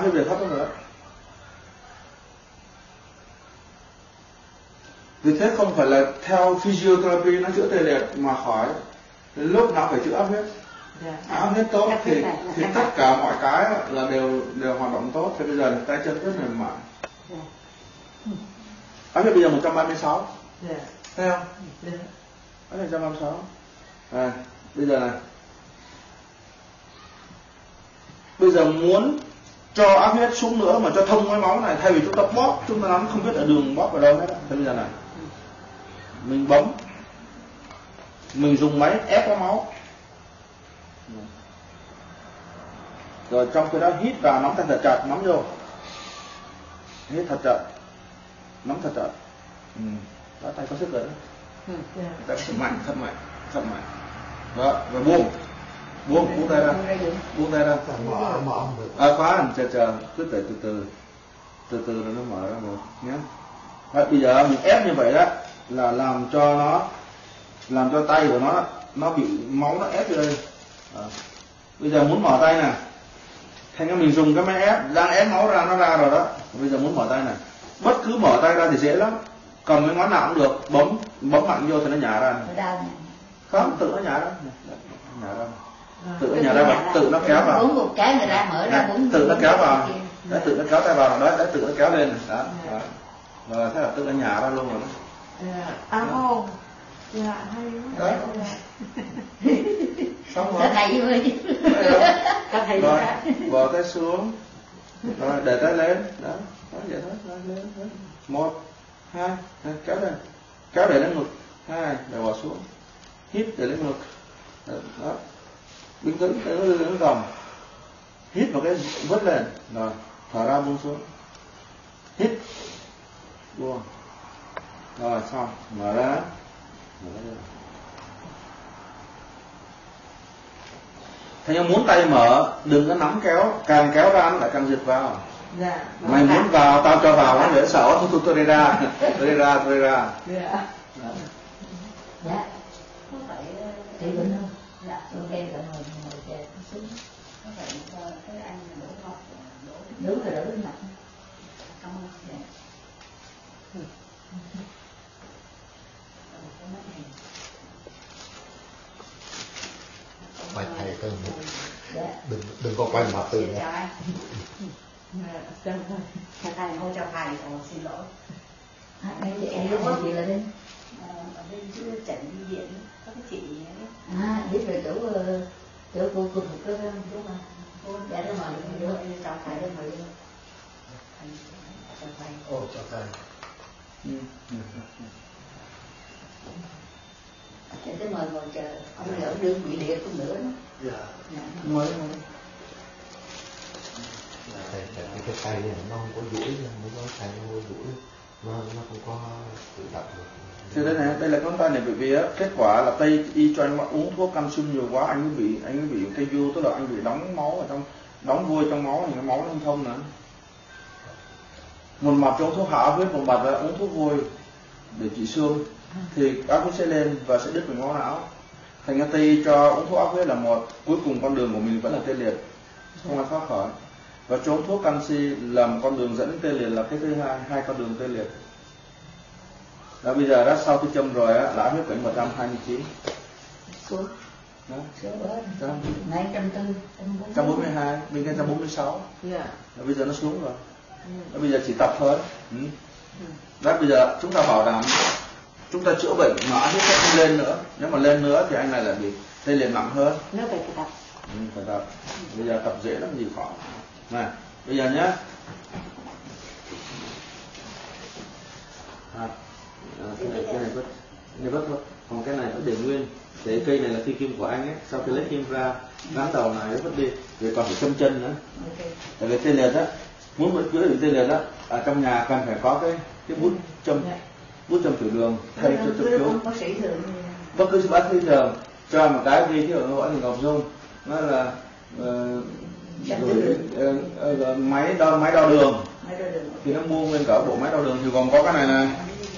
huyết về thấp hơn nữa. Vì thế không phải là theo physiotherapy nó chữa tê liệt mà khỏi, lúc nào phải chữa áp huyết. Áp huyết tốt thì tất cả mọi cái là đều hoạt động tốt. Thì bây giờ tay chân rất mềm mại. Áp huyết bây giờ 136. Thấy không? Áp huyết 136. Bây giờ này. Bây giờ muốn cho áp huyết xuống nữa mà cho thông cái máu này, thay vì chúng ta bóp, chúng ta nắm không biết ở đường bóp ở đâu hết. Thế bây giờ này, mình bấm, mình dùng máy ép cái máu, rồi trong khi đó hít vào, nắm tay thật chặt, nắm vô, hít thật chặt, nắm thật chặt. Đó, tay có sức rồi đó. Tay mạnh, thật mạnh. Đó, rồi buông tay ra, khóa, chờ, cứ từ từ rồi nó mở ra được nhé. Bây giờ mình ép như vậy đó là làm cho tay của nó bị máu nó ép vô đây. Bây giờ muốn mở tay nè, thành ra mình dùng cái máy ép đang ép máu ra, nó ra rồi đó. Bây giờ muốn mở tay này, bất cứ mở tay ra thì dễ lắm, cầm cái ngón nào cũng được, bấm mạnh vô thì nó nhả ra. Không, tự nó nhả ra. Tự nó nhả ra, tự nó kéo vào. Uống một cái người ta mở ra, tự nó kéo vào. Đấy, tự nó kéo tay vào đó, đấy, tự nó kéo lên. Đó. Rồi thế là tự nó nhả ra luôn rồi đó. Hay quá. Xong rồi. Các thầy ơi. Các thầy rồi, bỏ tay xuống. Rồi, để tay lên. Đó, vậy thôi, lên. 1, 2, kéo lên. Kéo để lên ngực. 2, để bỏ xuống. Hít để lên ngực. Đó. Bình tĩnh, để nó gầm. Hít vào cái vớt lên. Rồi, thở ra buông xuống. Hít. Buông. Rồi, xong. Mở ra. Thế nhưng muốn tay mở, đừng có nắm kéo, càng kéo ra nó lại càng giật vào. Mày muốn vào, tao cho vào, nó để sợ, tôi đi ra. Chị Bình không? Dạ, ok rồi ngồi về xuống. Có phải cái anh đổ ngọt, đổ cái mặt. Không dạ. Mày thầy cân đừng có quay mặt từ nữa. Thầy hô cho thầy, xin lỗi. Em lúc đó chị là đi. Ở bên chỗ Trần Đi Điện có cái chị biết về chỗ cô thuộc cái đúng không? Cô đã đó mời đưa chào thầy đó mời đưa. Chào thầy. Ồ, chào thầy. Để mời ngồi chờ, ông lỡ đương bị liệt cũng nữa đó. Dạ. Mới. Thầy, cái tay này nó không có duỗi, không có thầy không có duỗi, nó không có tự động được. Thì đây là ngón tay này, bởi vì kết quả là Tây y cho anh uống thuốc canxi nhiều quá, anh mới bị Tây vô, tức là anh bị đóng máu ở trong, đóng vôi trong máu, thì cái máu nó không thông nữa. Một mặt cho uống thuốc hạ áp huyết, một mặt là uống thuốc vôi để trị xương, thì áp huyết sẽ lên và sẽ đứt mạch máu não. Thành ra Tây y cho uống thuốc áp huyết là một, cuối cùng con đường của mình vẫn là tê liệt, không ai thoát khỏi. Và cho uống thuốc canxi là một con đường dẫn đến tê liệt, là cái thứ hai con đường tê liệt. Đó, bây giờ đó sau khi châm rồi á, là áp huyết khoảng 129. Xuống. Đó. Đó. Nãy 140, 142, mình lên 146. Đó, bây giờ nó xuống rồi. Đó, bây giờ chỉ tập thôi. Đó, bây giờ chúng ta bảo đảm chúng ta chữa bệnh mà áp huyết sẽ không lên nữa. Nếu mà lên nữa thì anh này lại bị tê liệt nặng hơn. Nếu phải tập. Phải tập. Bây giờ tập dễ lắm, gì khó. Này, bây giờ nhé. Cái này vứt thôi, còn cái này vẫn để nguyên. Để cây này là phi kim của anh ấy, sau khi lấy kim ra gắn đầu này nó vứt đi, rồi còn phải châm chân nữa. Tại vì tê liệt á, muốn chữa bị tê liệt á, ở trong nhà cần phải có cái bút châm tiểu đường thay cho châm cứu. Bất cứ bác sĩ thường cho một cái ghi hiệu gọi là Ngọc Dung, nó là máy đo đường, thì nó mua nguyên cả bộ máy đo đường, thì còn có cái này này,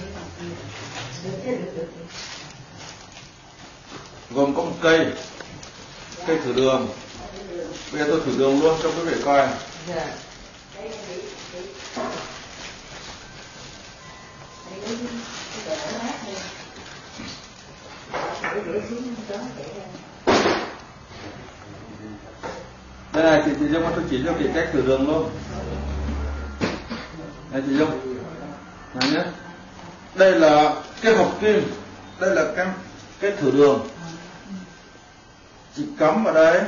gồm có một cây thử đường. Bây giờ tôi thử đường luôn cho quý vị coi. Đây này chị Dung, tôi chỉ cho chị cách thử đường luôn. Này chị Dung, này nhé. Đây là cái hộp kim, đây là cái thử đường. Chị cắm vào đây.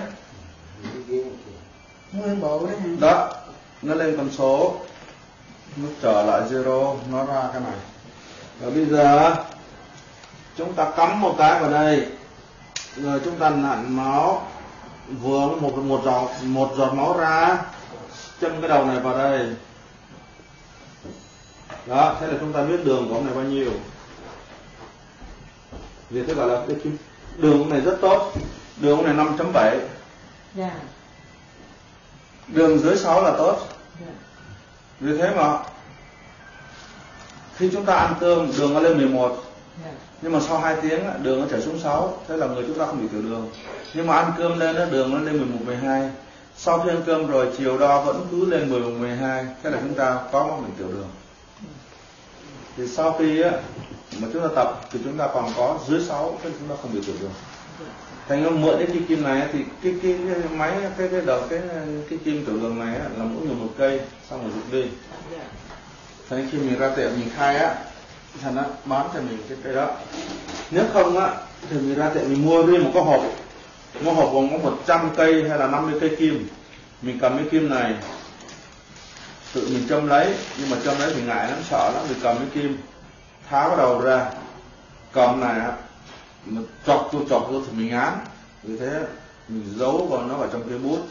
Nguyên bộ đó hả? Đó, nó lên con số, nó trở lại zero, nó ra cái này. Và bây giờ chúng ta cắm một cái vào đây, rồi chúng ta nặn máu, vướng một giọt máu ra, châm cái đầu này vào đây. Đó, thế là chúng ta biết đường của ông này bao nhiêu. Vì thế gọi là đường ông này rất tốt, đường ông này 5.7. Dạ. Đường dưới 6 là tốt. Vì thế mà khi chúng ta ăn cơm đường nó lên 11, nhưng mà sau 2 tiếng đường nó trở xuống 6, thế là người chúng ta không bị tiểu đường. Nhưng mà ăn cơm lên đường nó lên 11, 12. Sau khi ăn cơm rồi chiều đo vẫn cứ lên 11, 12, thế là chúng ta có mắc bệnh tiểu đường. Thì sau khi mà chúng ta tập thì chúng ta còn có dưới 6, thế chúng ta không bị tiểu đường. Thành ra mượn cái kim này thì cái máy cái kim tiểu đường này là mỗi người một cây, xong rồi rụt đi. Thành khi mình ra tiệm mình khai thành nó bán cho mình cái cây đó. Nếu không thì mình ra tiệm mình mua riêng một cái hộp, gồm có 100 cây hay là 50 cây kim. Mình cầm cái kim này tự mình châm lấy, nhưng mà châm lấy thì ngại lắm, sợ lắm. Mình cầm cái kim tháo cái đầu ra, cầm này mà chọc vô thì mình án. Vì thế mình giấu vào nó vào trong cái bút.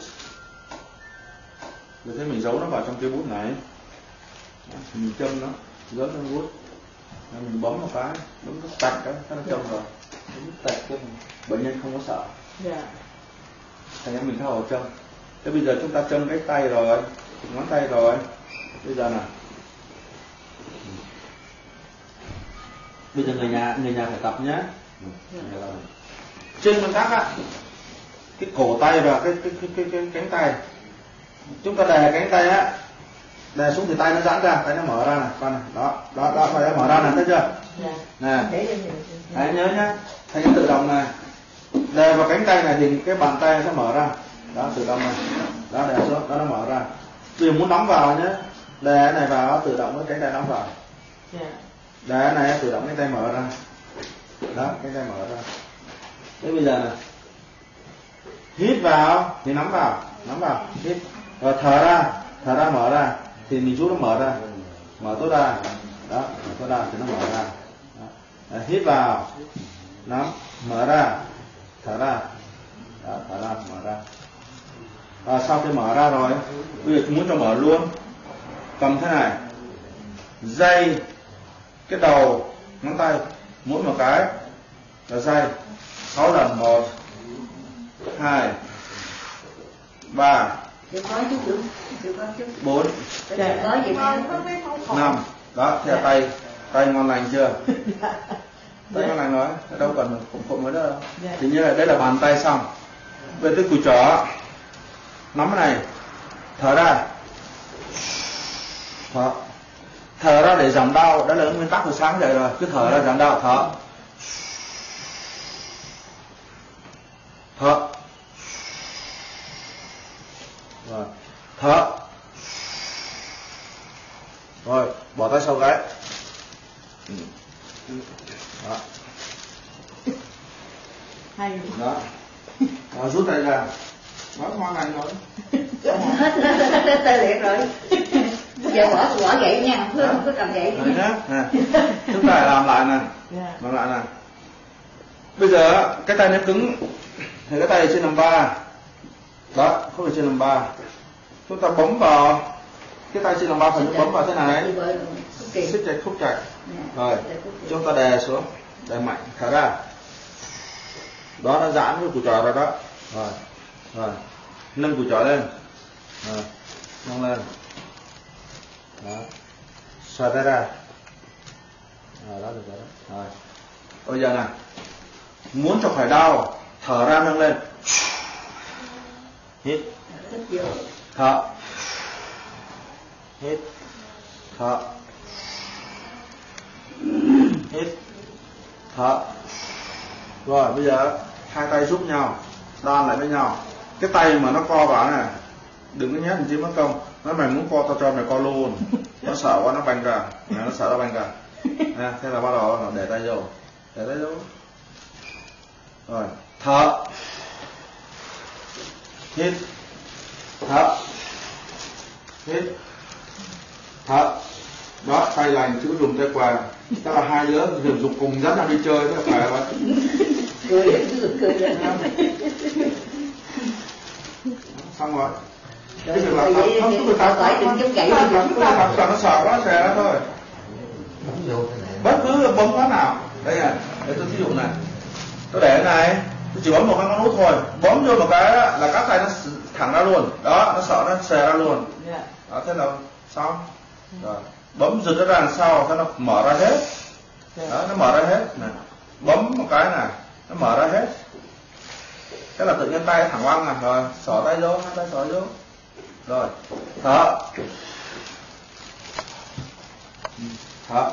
Vì thế mình giấu nó vào trong cái bút này. Thì mình châm nó, giấu trong bút. Mình bấm một cái, bấm nó tạch cái, nó châm rồi. Bấm tạch cho bệnh nhân không có sợ. Thành ra mình thay hồ châm. Thế bây giờ chúng ta châm cái tay rồi, ngón tay rồi. Bây giờ nào. Bây giờ người nhà phải tập nhé. Trên nguyên tắc cái cổ tay và cái cánh tay, chúng ta đè cánh tay đè xuống thì tay nó giãn ra, tay nó mở ra này, con này, đó, tay nó mở ra này, thấy chưa? Nè, đấy nhớ nhá, thấy cái tự động này, đè vào cánh tay này thì cái bàn tay nó sẽ mở ra, đó tự động này, đó đè xuống, đó nó mở ra. Bây giờ muốn đóng vào nhé, đè cái này vào, tự động cái cánh tay đóng vào, đè cái này tự động cánh tay mở ra, đó cánh tay mở ra. Thế bây giờ này, hít vào thì nắm vào, hít, rồi thở ra mở ra, thì mình chú nó mở tốt ra, đó, mở tốt ra thì nó mở ra, đó. Hít vào, nắm, mở ra, thở ra, đó, thở ra, mở ra. Sau khi mở ra rồi, bây giờ muốn cho mở luôn, cầm thế này, dây cái đầu ngón tay, mỗi một cái là dây 6 lần, 1, 2, 3, 4, 5. Đó, thế là tay ngon lành chưa? Tay ngon lành rồi, đâu cần khủng mới đâu. Thì như là đây là bàn tay xong. Về tới cùi chỏ, nắm cái này, thở ra, thở ra để giảm đau, đó là nguyên tắc từ sáng dậy rồi, cứ thở ra giảm đau, thở, rồi thở, rồi bỏ tay sau gáy, đó, đó, rút tay ra, nói ngon lành rồi, hết tê liệt rồi. Giờ bỏ gậy nha, không có cầm gậy nhá. Chúng ta làm lại nè, bây giờ cái tay nó cứng thì cái tay trên nằm 3, đó, không phải trên nằm 3, chúng ta bấm vào cái tay trên nằm 3 phải bấm vào thế này, siết chặt, khúc chặt, rồi chúng ta đè xuống, đè mạnh, thở ra, đó nó giãn cái cùi chỏ rồi đó, rồi nâng cùi chỏ lên, nâng lên, đó, xoa tay ra, đó được rồi. Bây giờ này, muốn cho khỏi đau, thở ra nâng lên, hít, thở, hít, thở, hít, thở. Rồi bây giờ hai tay giúp nhau, đan lại với nhau. Cái tay mà nó co vào này, đừng có nhét làm chi mất công. Nó mày muốn co tao cho mày co luôn. Nó sợ quá nó banh ra, nó sợ nó banh ra. Thế là bắt đầu để tay vô, để tay vô. Rồi thở, hít, thở, hít, thở. Đó, tay lành chứ dùng tay què. Tức là hai đứa dùng cùng dắt nhau đi chơi, tức là phải vậy. Cười Xong rồi. Cái việc là không có người ta phải đừng chống gậy, nó sợ quá xè ra thôi. Bất cứ bấm phát nào. Đây này, để tôi ví dụ này. Tôi để cái này, tôi chỉ bấm một cái ngón út thôi, bấm vô một cái là các tay nó thẳng ra luôn. Đó, nó sợ nó xè ra luôn. Đó, thế là xong. Rồi, bấm giật nó ra đằng sau, thế nó mở ra hết. Đó, nó mở ra hết. Này. Bấm một cái này, nó mở ra hết. Thế là tự nhiên tay thẳng văng này, rồi xỏ tay vô, hai tay xỏ vô. Rồi, thở, thở,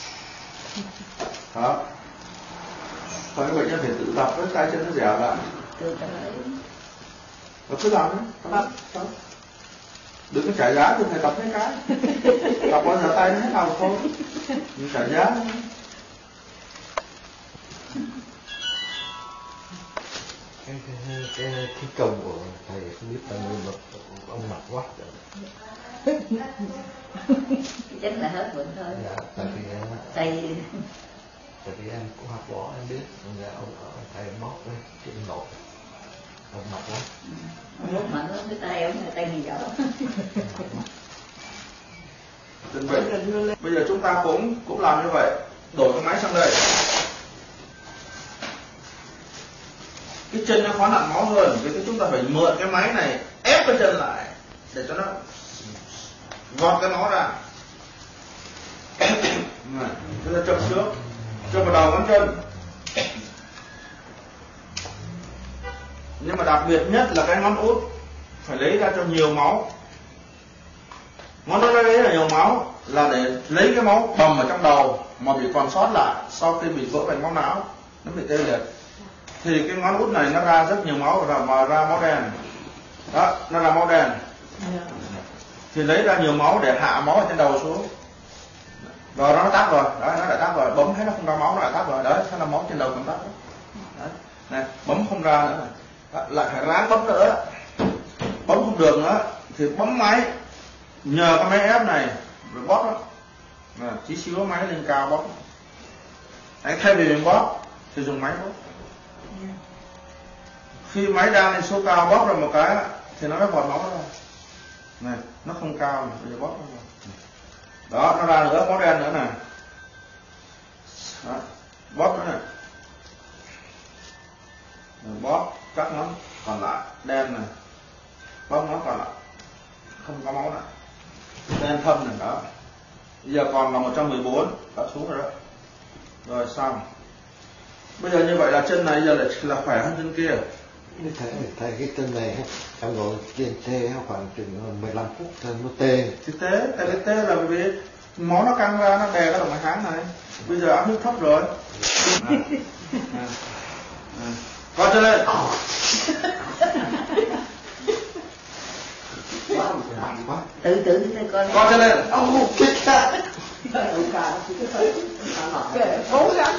thở. Thôi các bệnh nhân phải tự tập với tay chân nó dẻo lại. Và cứ làm đấy, đừng có trả giá thì phải tập mấy cái. Tập bao giờ tay nó hết đầu thôi, đừng trả giá. Cái công của thầy không biết bao nhiêu mà ông mệt quá rồi. Chắc là hết bệnh thôi. Dạ, tại vì em cũng học võ em biết, ông thầy móc cái chuyện nổi, ông mệt quá. Ông lúc mạnh lắm, cái tay ông là tay gì dở. Bây giờ chúng ta cũng làm như vậy, đổi cái máy sang đây. Cái chân nó khoán nặng máu hơn, vì chúng ta phải mượn cái máy này ép cái chân lại để cho nó gọt cái máu ra. Chúng ta chậm trước, chậm vào đầu ngón chân. Nhưng mà đặc biệt nhất là cái ngón út phải lấy ra cho nhiều máu. Ngón út lấy là nhiều máu là để lấy cái máu bầm ở trong đầu mà bị còn sót lại sau khi bị vỡ thành máu não, nó bị tê liệt. Thì cái ngón út này nó ra rất nhiều máu và ra máu đen. Đó, nó ra máu đen. Thì lấy ra nhiều máu để hạ máu ở trên đầu xuống. Rồi nó tắt rồi, đó, nó đã tắt rồi, bấm thấy nó không ra máu nó lại tắt rồi, đấy, thế là máu trên đầu cũng tắt rồi. Đấy, này, bấm không ra nữa này. Đó, lại phải ráng bấm nữa. Bấm không được nữa thì bấm máy, nhờ cái máy ép này rồi bóp đó. Tí xíu máy lên cao bóp. Đấy, thay vì mình bóp thì dùng máy bóp. Khi máy đang lên số cao bóp ra một cái thì nó vọt máu ra. Này, nó không cao này, bây giờ bóp ra. Đó, nó ra nữa, máu đen nữa nè. Đó, bóp nữa nè. Bóp các ngón còn lại đen này. Bóp ngón còn lại không có máu này. Đen thâm này đó. Bây giờ còn là 114, đặt xuống rồi đó. Rồi xong. Bây giờ như vậy là chân này giờ là khỏe hơn chân kia. Thầy cái chân này em ngồi trên tê khoảng chừng 15 phút thôi nó tê. Thực tế, tại vì tê là bởi vì máu nó căng ra, nó đè cái động mạch kháng này. Bây giờ áp huyết thấp rồi. Co chân lên. Tự tự Co chân lên. Cố gắng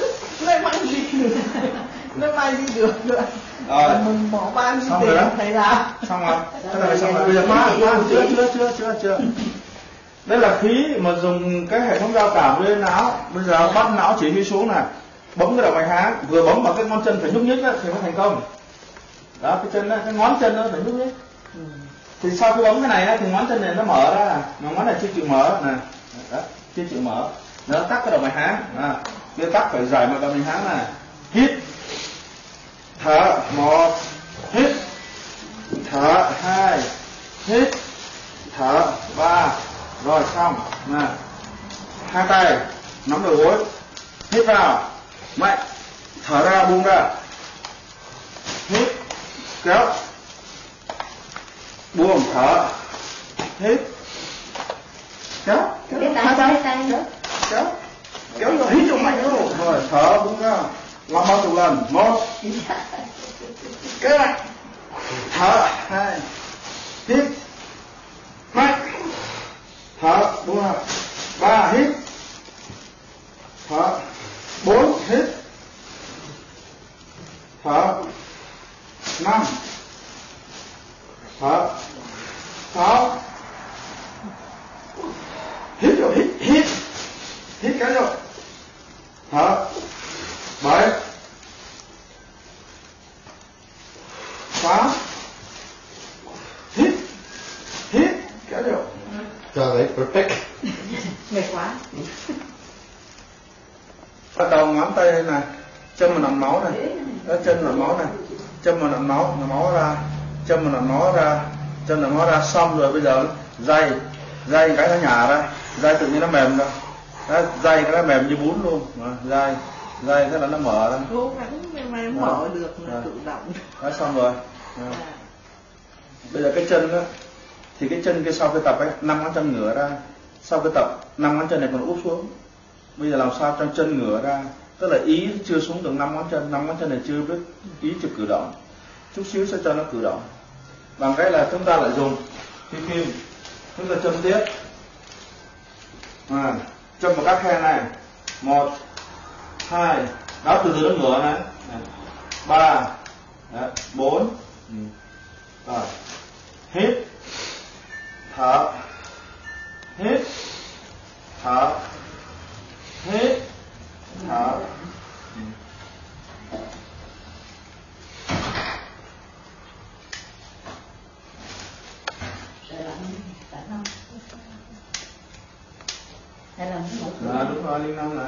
nó may đi được rồi. Mình bỏ bao nhiêu tiền thầy làm. Xong rồi. Thế này xong rồi. Bây giờ chưa. Đây là khí mà dùng cái hệ thống giao cảm lên não. Bây giờ bắt não chỉ huy xuống này, bấm cái đầu mạch kháng, vừa bấm vào cái ngón chân phải nhúc nhích thì mới thành công. Đó, cái chân đó, cái ngón chân nó phải nhúc nhích. Thì sau khi bấm cái này thì ngón chân này nó mở ra, mà ngón này chưa chịu mở nè. Đó, chưa chịu mở. Nó tắt cái đầu mạch kháng. Cái tắt phải giải một đầu mạch kháng này. Hít, thở, 1, hít, thở, 2, hít, thở, 3. Rồi xong. Nè, hai tay nắm đầu gối, hít vào mạnh, thở ra buông ra, hít kéo, buông thở, hít kéo cái tay kéo rồi hít trong mạnh luôn rồi thở buông ra làm 30 lần. 1 kéo mạnh thở 2 hít mạnh thở buông ra 3 hít thở 4 hít thở 5 thở 6 hít rồi hít cái rồi thở 7 8 hít cái rồi cho lấy perfect. mệt quá. bắt đầu ngón tay đây này, chân mà nằm máu này, đó chân nằm máu này, chân mà nằm máu ra, chân mà nằm máu ra, chân nằm máu ra, xong rồi bây giờ dây cái nó nhả ra, dây tự nhiên nó mềm ra, đó, dây cái nó mềm như bún luôn, dây cái là nó mở ra, cố gắng mà mở được là tự động. đó xong rồi. Bây giờ cái chân đó thì cái chân kia sau cái tập ấy 5 ngón chân ngửa ra, sau cái tập 5 ngón chân này còn úp xuống. Bây giờ làm sao cho chân ngửa ra, tức là ý chưa xuống được 5 ngón chân này chưa biết ý chưa cử động, chút xíu sẽ cho nó cử động. Bằng cách là chúng ta lại dùng cái kim, chúng ta châm tiếp, châm vào các khe này, 1 2, đó từ từ nó ngửa này, 3 4 rồi hít thở hít thở hít thở. Đúng rồi, liên năm này.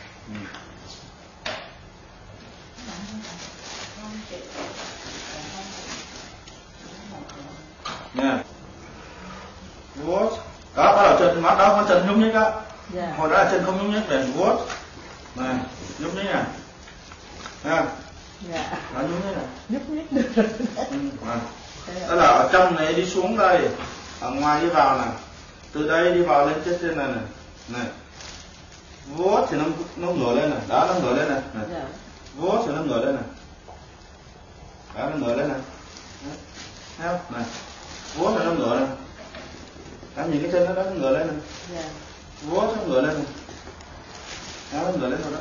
Nè, vuốt, đó bắt đầu chân mắt đó, con chân nhúc nhích đó. Hồi đó là chân không nhúc nhích, để vuốt, này, nhúc nhích này, nha, đó nhúc nhích này, Nhúc nhích được. Đó là ở trong này đi xuống đây, ở ngoài đi vào này, từ đây đi vào lên trên này này, vuốt thì nó ngửa lên này, đó nó ngửa lên này, vuốt thì nó ngửa lên này, đó nó ngửa lên này, thấy không? Này, vuốt thì nó ngửa lên, đó nhìn cái chân nó ngửa lên này, vuốt nó ngửa lên này, đó nó ngửa lên rồi đó.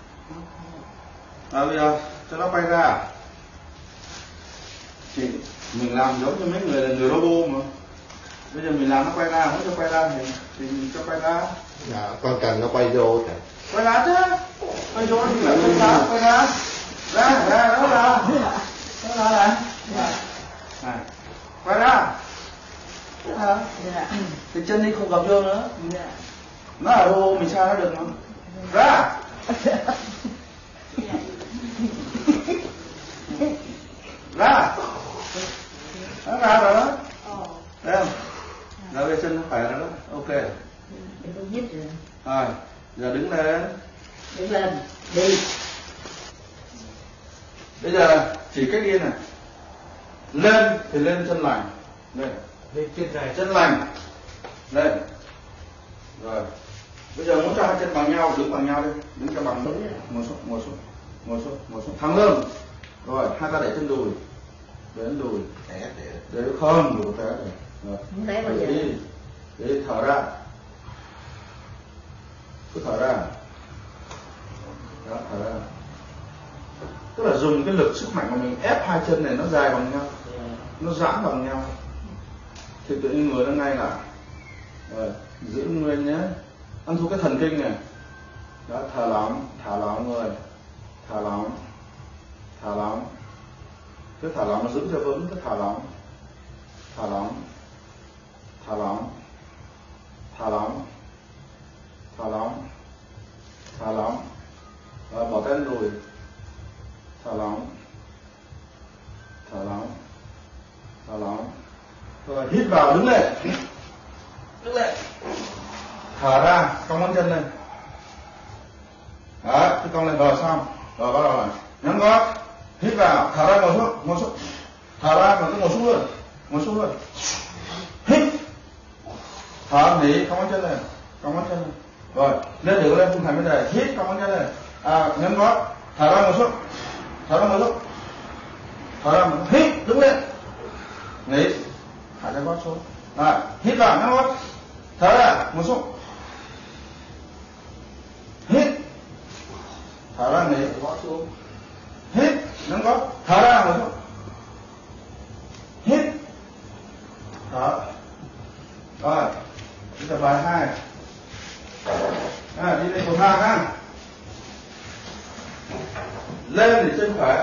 Bây giờ cho nó quay ra, thì mình làm giống như mấy người là người robot mà. Bây giờ mình làm nó quay ra, muốn cho quay ra thì mình cho quay ra. Dạ, con cần nó quay vô thầy. Quay ra chứ, quay vô thì lại quay ra, đó ra, này, quay ra. Thì chân đi không gặp vô nữa. Nó là robot mình sao nó được mà. Ra. Ra. Nó ra rồi đó. Thấy không? Rồi bây chân nó khỏe rồi đó. Ok. Rồi, giờ đứng lên. Đi. Bây giờ chỉ cách đi này. Lên thì lên chân lành. Lên chân lành. Lên. Rồi. Bây giờ muốn cho hai chân bằng nhau, đứng bằng nhau đi. Đứng cho bằng ngồi xuống. Thẳng lưng. Rồi, hai ta để chân đùi. Đến đùi. Để không, đùi té này. Rồi. Để thở ra. Cứ thở ra. Đó, thở ra. Tức là dùng cái lực sức mạnh của mình ép hai chân này nó dài bằng nhau, nó giãn bằng nhau, thì tự nhiên người nó ngay lại. Rồi, giữ nguyên nhé. Ăn thua cái thần kinh này. Đó, thả lỏng người, thả lỏng. Cứ thả lỏng nó giữ cho vững, cứ thả lỏng. Rồi, bỏ tay lên đùi. Thả lỏng. Rồi, hít vào, đứng lên. Thở ra, cong ngón chân lên. Đó, cứ cong lên rồi xong. Rồi bắt đầu này, nhắm gót. Hít vào, thở ra, ngồi xuống. Thở ra, mà cứ ngồi xuống luôn. Hít. thở nghỉ cong ngón chân lên, cong ngón chân lên. Rồi lên được lên không thành vấn đề. Hít cong ngón chân lên, nhấn gót, thở ra một xuống, thở ra một xuống, thở ra một hít đứng lên, nghỉ, hạ cái gót xuống. Hít vào nhấn gót, thở ra một xuống, hít, thở ra nghỉ, gót xuống, hít nhấn gót, thở ra một xuống, hít, thở. Rồi bây giờ bài 2. Đi lên cầu thang ha. Lên thì chân khỏe,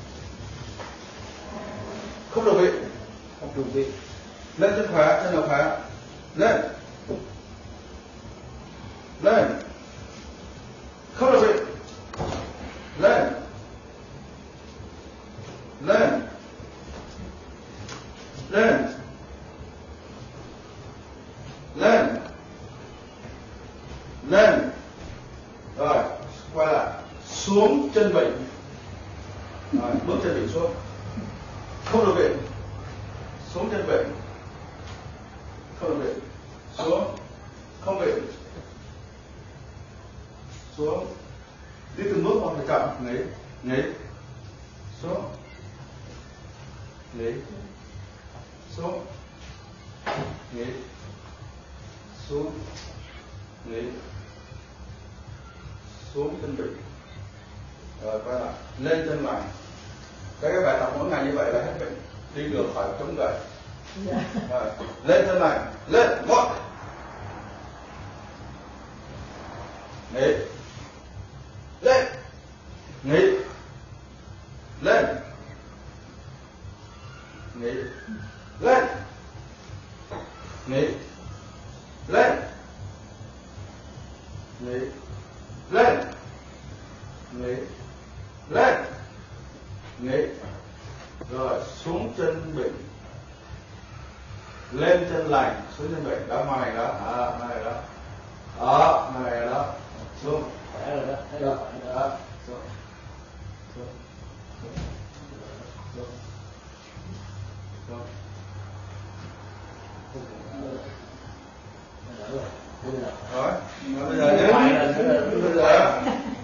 không được vị, không được vị. Lên chân khỏe, chân đầu khỏe. Lên, lên, không được vị. Lên, lên, lên, lên, lên. Rồi quay lại, xuống chân vịnh. Rồi bước chân vịnh xuống, không được vịnh, xuống chân vịnh, không được vịnh, xuống, không vịnh, xuống. Đi từng bước hoặc phải chậm, nghỉ, nghỉ, xuống, nghỉ, xuống, nghỉ, xuống, nghỉ, xuống chân vịnh. Rồi quay lại, lên chân lại. Cái bài tập mỗi ngày như vậy là hết bệnh, đi được khỏi chống gậy. Rồi lên chân lại, lên gót, nghỉ, lên, nghỉ, lên, nghỉ, lên, nghỉ, lên, nghỉ, lên, nghỉ, lên, nghỉ. Rồi xuống chân vịnh, lên chân lành, xuống chân vịnh. Đó này đó, này đó, đó này đó, xuống, khỏe rồi đó, thấy đó, đó, xuống, xuống, xuống, xuống, xuống. Rồi, bây giờ nhé, bây giờ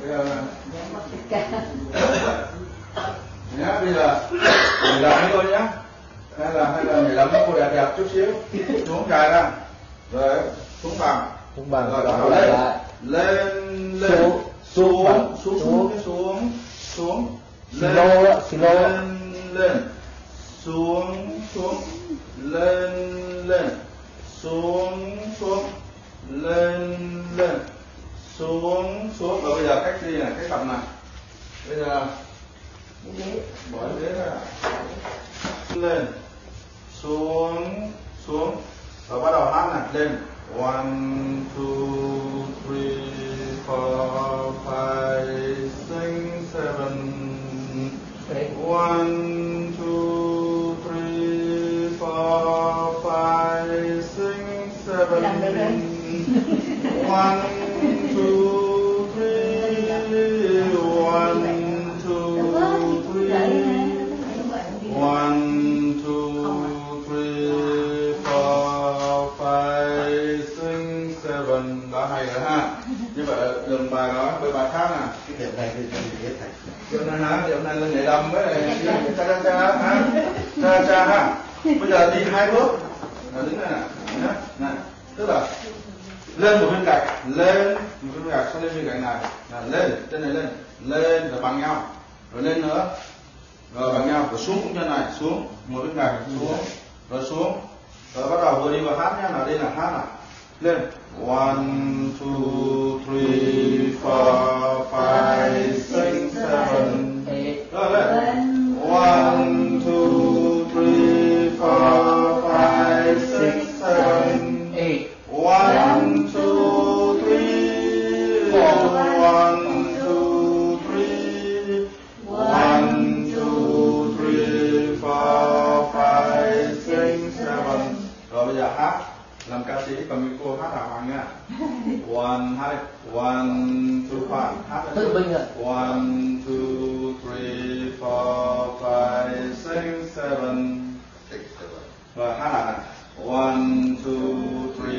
nhá, bây giờ 15 thôi nhá, hay là 15 cô đẹp đẹp chút xíu, xuống dài ra, rồi xuống bằng, rồi bảo lên, lên, lên, xuống, lên, xuống, lên, lên, xuống, lên, lên, xuống. Rồi bây giờ cách đi này, cách tập này. Bây giờ bỏ ghế ra, lên, xuống, rồi bắt đầu hát này, lên. 1, 2, 3, 4, 5, 6, 7. 1, 2, 3, 4, 5, 6, 7. 1, 2, 3, 4, 5, 6, 7. Đã hay rồi ha. Như vậy đường bài đó với bài khác nè. Cái điểm này thì dễ thầy. Điểm này hả? Điểm này là nhảy đầm với lại cha ha. Bây giờ đi 2 bước. Đứng đây nè. Này. Tức là lên một bên cạnh, lên một bên cạnh, sang lên bên cạnh này. Lên, chân này lên rồi bằng nhau. Rồi lên nữa. Rồi bằng nhau, rồi xuống cũng chân này, xuống một bên cạnh, xuống. Rồi bắt đầu vừa đi vào hát nhá, nào đây là hát nào. Lên. 1, 2, 3, 4, 5, 6, 7. Rồi lên. 1, 2, 3, 4, 5, 6, 7. 1, 2, 3, 4, 1, 2, 3, 4, 5, 6, 7. Rồi bây giờ hát làm ca sĩ, còn cô hát đàng hoàng nha. 1, 2, 1, 2, 3 hát. 1, 2, 3, 4, 5, 6, 7. Rồi hát lại này. 1, 2, 3,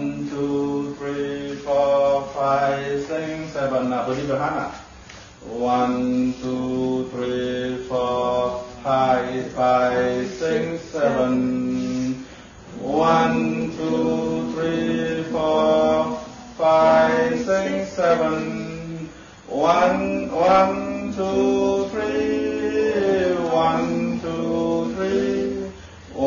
2, 3, 4, 5, 6, 7. Nào, tôi đi vào hát nào. 1, 2, 3, 4, 5, 6, 7. 1, 2, 3, 4, 5, 6, 7. 1, 1, 2, 3, 1, 2, 3. 1, 2, 3, 4, 5, 6, 7.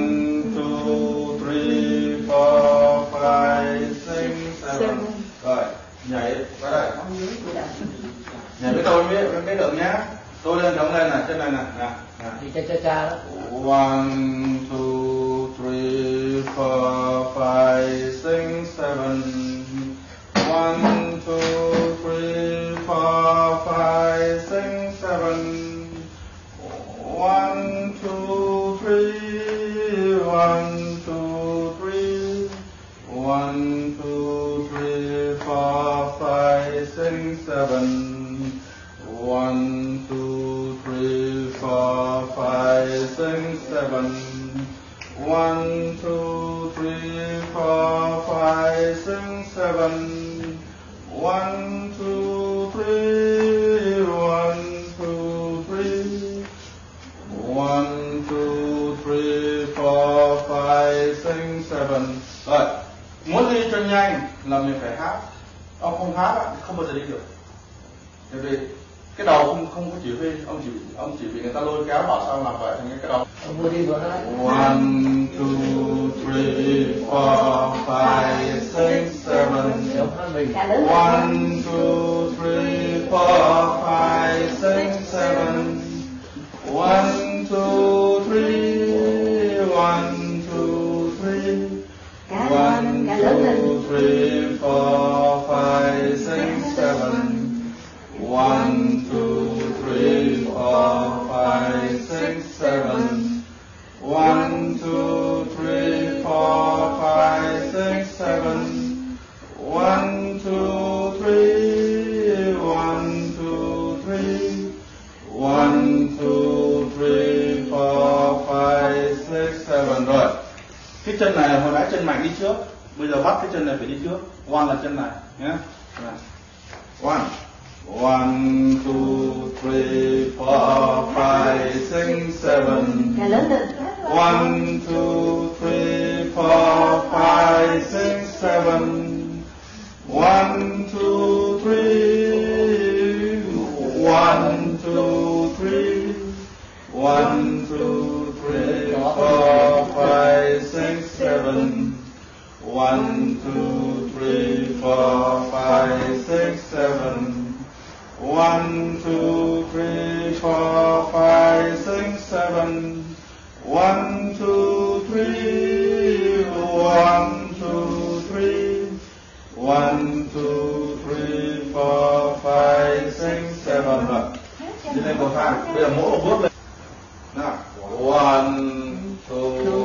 Rồi, nhảy vào đây. Nhảy với tôi mới được nhá. Tôi lên động lên nè, trên này nè. Thì cha đó. 1, 2, 3, 4, 5, 6, 7. 1, 2, 3, 4, 5, 6, 7. 1, 2, 3. 1, 2, 3. 1, 2, 3, 4, 5, 6, 7. 1, 2, 3, 4, 5, 6, 7. 1, 2, 3, 4, 5, 6, 7. 1, 2, 3. 1, 2, 3. 1, 2, 3, 4, 5, 6, 7. Rồi, muốn đi cho nhanh là mình phải hát. Ông không hát không bao giờ đi được. Tại vì cái đầu không có chỉ huy, ông chỉ bị người ta lôi kéo bảo sao làm vậy, thành cái đầu. Ông vừa đi vừa hát. 1, 2, 3, 4, 5, 6, 7. 1, 2, 3, 4, 5, 6, 7. 1, 2, 3. 1, 2, 3. 1, 2, 3, 4, 5, 6, 7. 1, 2, 3, 4, 5, 6, 7. 1, 2, 3, 4, 5, 6, 7. 1, 2, 3. 1, 2, 3. 1, 2, 3, 4, 5, 6, 7. Rồi. Cái chân này hồi nãy chân mạnh đi trước, bây giờ bắt cái chân này phải đi trước. 1 là chân này nhé. 1, 1, 2, 3, 4, 5, 6, 7. 1, 2, 3, 4, 5, 6, 7. 1, 2, 3. 1, 2, 3. 1, 2, 3, 4, 5, 6, 7. 1, 2, 3, 4, 5, 6, 7. 1, 2, 3, 4, 5, 6, 7. 1, 2, 3. 1, 2, 3. 1, 2, 3, 4, 5, 6, 7. Rồi. Đi lên cầu thang. Bây giờ mỗi một bước lên. Nào. 1, 2,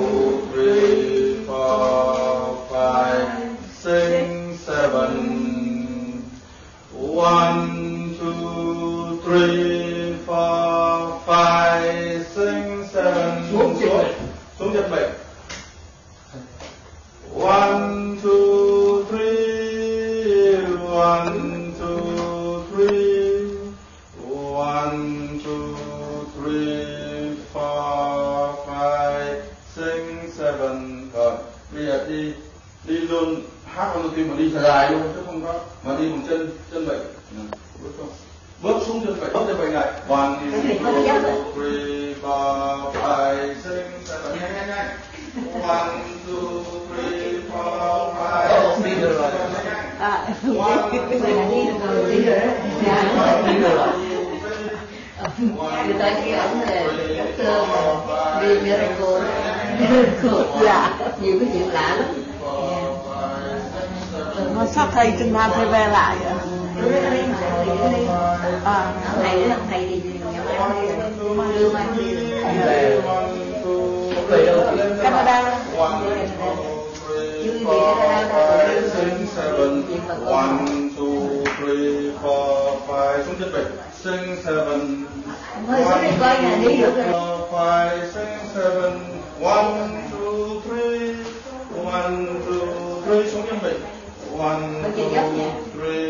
3, 4, 5, 6, 7. 1, 2, 3, 4, 5, 6, 7. Xuống chân bệnh. 1, 2, 3. 1, 2, 3. 1, 2, 3, 4, 5, 6, 7. Rồi, bây giờ đi luôn, hát con đầu tiên mà đi dài luôn chứ không có mà đi bằng chân bệnh. Bước xuống chân bệnh, bước chân bệnh này. 1, 2, 3, 4, 5, 6, 7. Nhanh. 1, 2, 3. Đi được rồi. Đi rồi đó. Đi được rồi. Người ta kia ổng là doctor mà đi miracle. Dạ, nhiều cái chuyện lạ lắm. Mà sao thầy chừng nào thầy về lại ạ? Tôi nói lấy mà thầy đi. Thầy nữa, thầy thì ngày mai đưa mai đi. Về đâu? Canada. Chứ về Canada Sing seven, 1, 2, 3, 4, 5. Xuống chuẩn bị. Sing seven. Mới xuống đi coi nhà đi được rồi. 5, 6, 7, 1, 2, 3. 1, 2, 3. Xuống chuẩn bị. 1, 2, 3.